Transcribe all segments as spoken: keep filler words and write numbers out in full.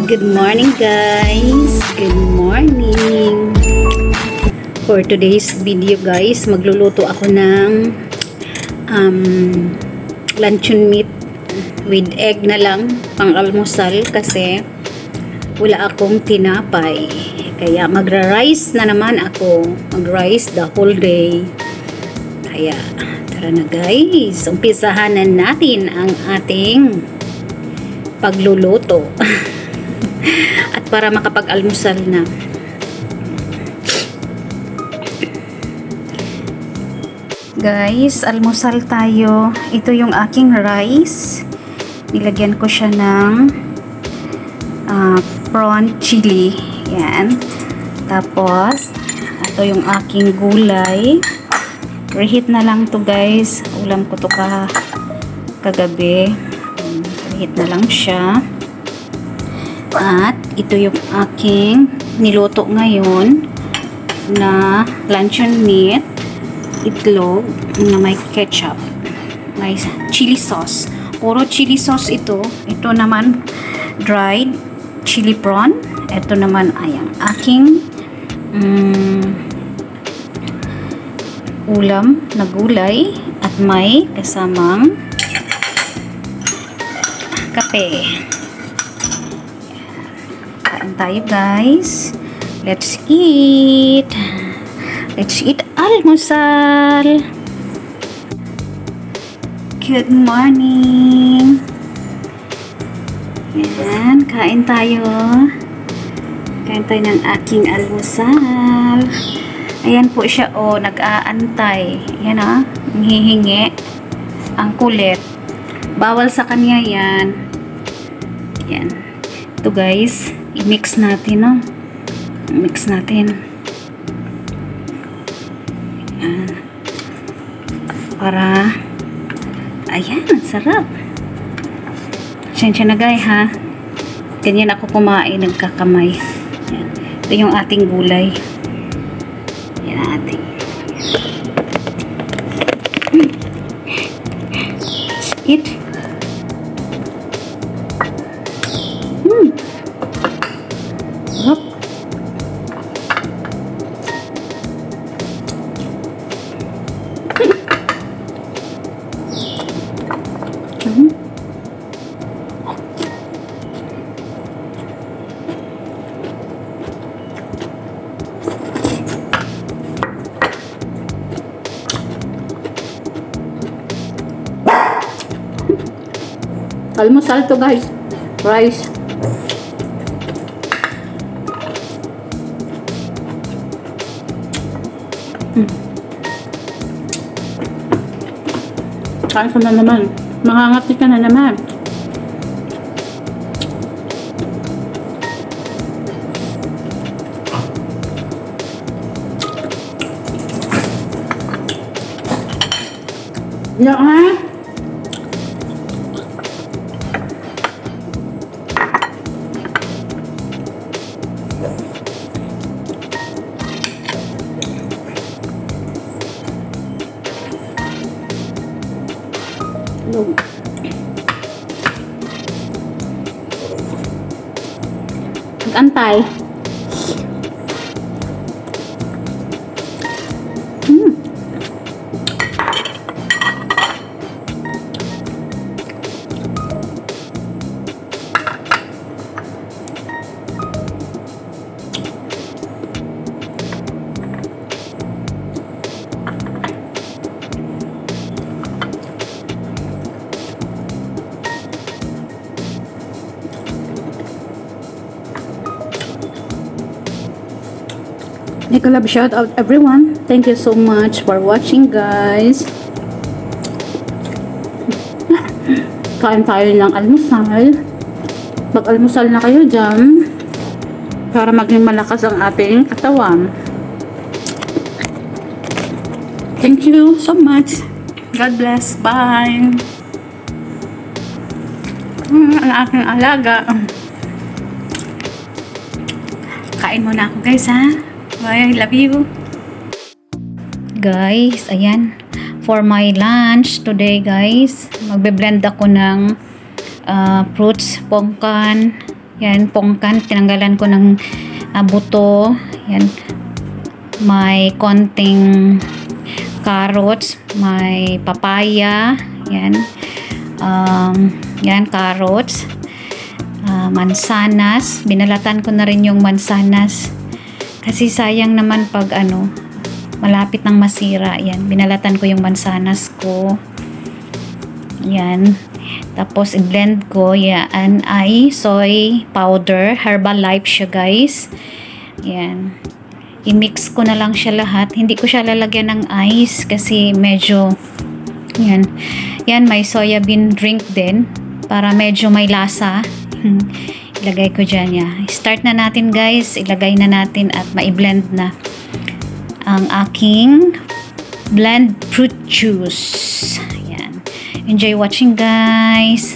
Good morning guys! Good morning! For today's video guys, magluluto ako ng um, luncheon meat with egg na lang pang almusal kasi wala akong tinapay. Kaya magra-rice na naman ako. Mag-rice the whole day. Kaya tara na guys, umpisahan na natin ang ating pagluluto. At para makapag-almusal na. Guys, almusal tayo. Ito yung aking rice. Nilagyan ko siya ng uh, prawn chili. Yan. Tapos, ito yung aking gulay. Reheat na lang to guys. Ulam ko to ka kagabi. Reheat na lang siya. At ito yung aking niluto ngayon na luncheon meat, itlog na may ketchup, may chili sauce. Puro chili sauce ito. Ito naman dried chili prawn. Ito naman ay ang aking um, ulam na gulay at may kasamang kape. Kain tayo guys. Let's eat. Let's eat almusal. Good morning. Yan, kain tayo. Kain tayo ng aking almusal. Ayan po siya oh, nag-aantay. Yan ah, hihingi. Ang kulit. Bawal sa kanya yan. Yan. Ito guys, i-mix natin no. Mix natin. Yan. Para ayan, sarap. Sensya na guys ha. Ganyan ako kumain, nagkakamay. Yan. Ito yung ating gulay. Yan ating. Hmm. Eat. Hmm. Sarap. Hmm. Almusal to guys. Rice. Hmm. Kain ka na naman. Makangati ka na naman. Ya ha? Mag-antay. Hmm. Nicolab, shout out everyone. Thank you so much for watching guys. Kain tayo ng almusal. Mag-almusal na kayo dyan para maging malakas ang ating katawan. Thank you so much. God bless. Bye. Hmm, ang aking alaga. Kain muna ako guys ha. Bye, I love you. Guys, ayan. For my lunch today guys, magbe-blend ako ng uh, fruits, pongkan, Yan, pongkan. Tinanggalan ko ng uh, buto. Yan. May konting carrots. May papaya. Yan. Um, yan, carrots. Uh, mansanas. Binalatan ko na rin yung mansanas. Kasi sayang naman pag ano, malapit nang masira. Yan. Binalatan ko yung mansanas ko. Yan. Tapos, i-blend ko, yan, ay soy powder. Herbalife siya, guys. Yan. I-mix ko na lang siya lahat. Hindi ko siya lalagyan ng ice kasi medyo, yan. Yan, may soya bean drink din. Para medyo may lasa. Ilagay ko dyan, ya. Start na natin, guys. Ilagay na natin at ma-blend na ang aking blend fruit juice. Enjoy watching, guys.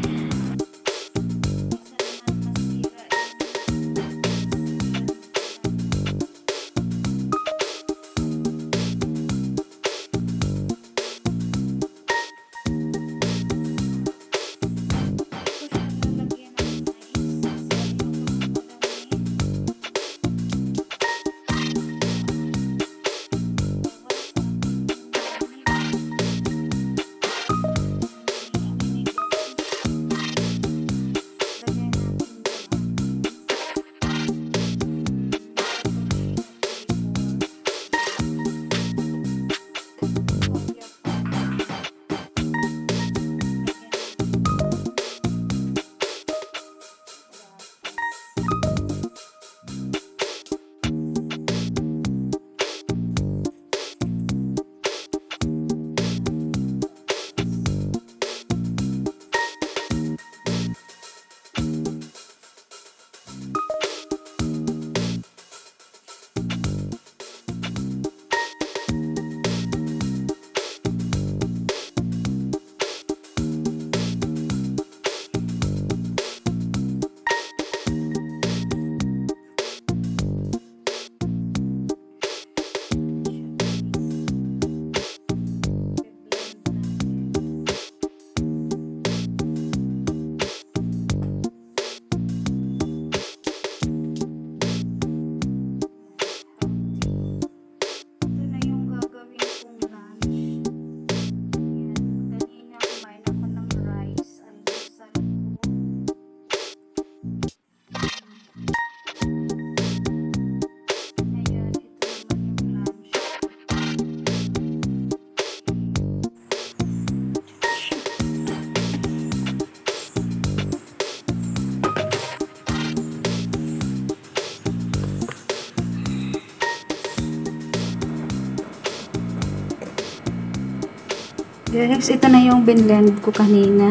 Guys, ito na yung binlend ko kanina.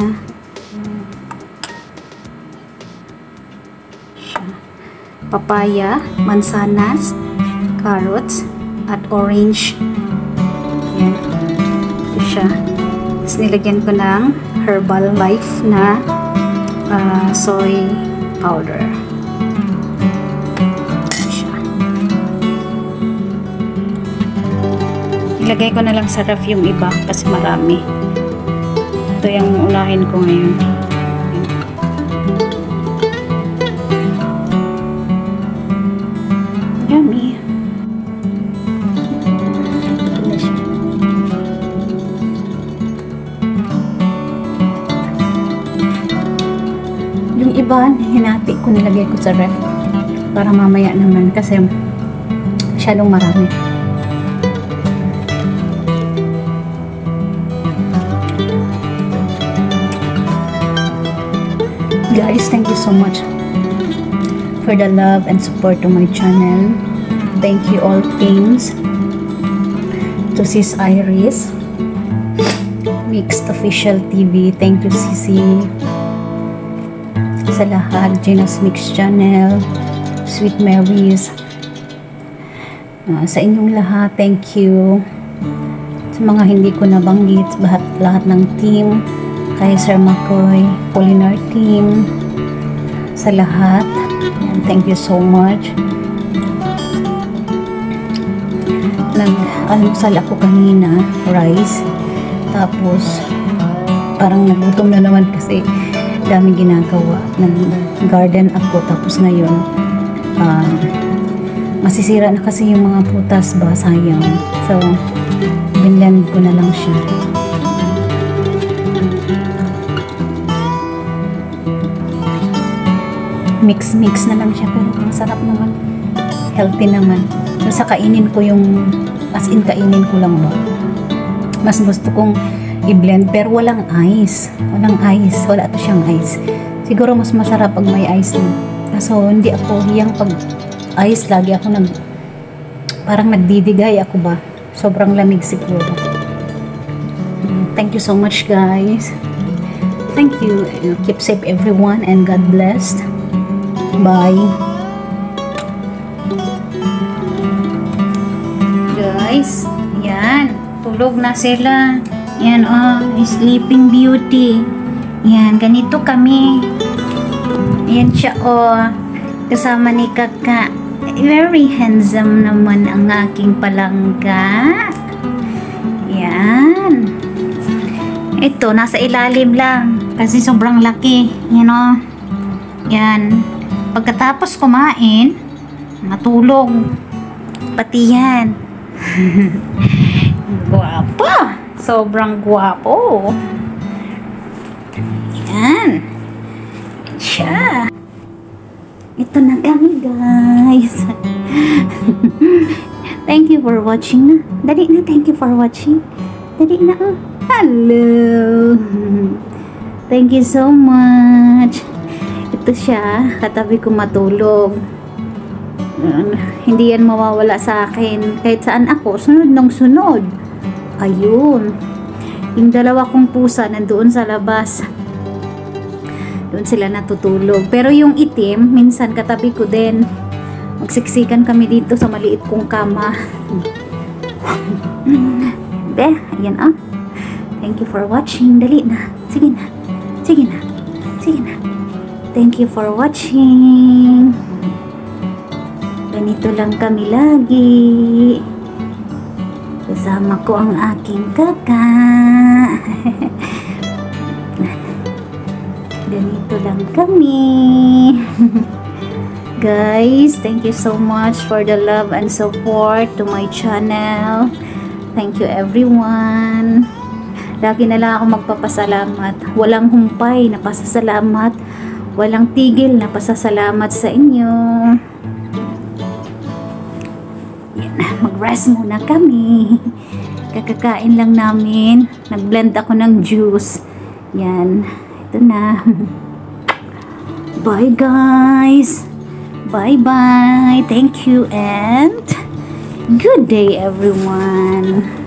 Siya. Papaya, mansanas, carrots, at orange. Yan. Ito siya. Tapos nilagyan ko ng Herbalife na uh, soy powder. Ilagay ko na lang sa ref yung iba kasi marami. Ito yung unahin ko ngayon. Yummy. Yung iba, hinati ko, nilagay ko sa ref para mamaya naman kasi masyadong marami. Guys, thank you so much for the love and support to my channel. Thank you all teams, to Sis Iris, Mixed Official T V, thank you Sisi, sa lahat, Gina's Mix Channel, Sweet Marys, uh, sa inyong lahat, thank you. Sa mga hindi ko nabanggit, lahat, lahat ng team, kay Sir Makoy, Polinar team, sa lahat. Thank you so much. Nag-almusal ako kanina, rice. Tapos, parang nagutom na naman kasi daming ginagawa. Nag-garden ako, tapos ngayon, uh, masisira na kasi yung mga putas ba, sayang. So, binlend ko na lang siya. Mix-mix na lang siya, pero masarap naman. Healthy naman. So, sa kainin ko yung, as in kainin ko lang ba. Mas gusto kong i-blend, pero walang ice. Walang ice. Wala to siyang ice. Siguro mas masarap pag may ice na. Kaso, hindi ako hiyang pag ice. Lagi ako nag, parang nagdidigay ako ba. Sobrang lamig siguro. Thank you so much, guys. Thank you. Keep safe, everyone, and God bless. Bye. Guys, yan. Tulog na sila. Yan, oh. Sleeping Beauty. Yan, ganito kami. Yan siya, oh. Kasama ni Kaka. Very handsome naman ang aking palangga. Yan. Ito, nasa ilalim lang. Kasi sobrang laki. Yan, oh. Yan. Pagkatapos kumain, matulog. Pati yan. Guwapa. Sobrang guwapo. Yan. Yan siya. Ito na kami, guys. Thank you for watching na. Dali na, thank you for watching. Dali na. Hello. Thank you so much. Ito siya, katabi ko matulog. Uh, hindi yan mawawala sa akin. Kahit saan ako, sunod ng sunod. Ayun. Yung dalawa kong pusa nandoon sa labas. Doon sila natutulog. Pero yung itim, minsan katabi ko din. Magsiksikan kami dito sa maliit kong kama. Be, ayan ah. Thank you for watching. Dali na. Sige na. Sige na. Sige na. Thank you for watching. Ganito lang kami lagi. Kasama ko ang aking Kaka. Ganito lang kami. Guys, thank you so much for the love and support to my channel. Thank you everyone. Lagi na lang ako magpapasalamat. Walang humpay na pasasalamat. Walang tigil na pasasalamat sa inyo. Yan, mag-rest muna kami. Kakakain lang namin. Nag-blend ako ng juice. Yan. Ito na. Bye, guys. Bye-bye. Thank you and good day, everyone.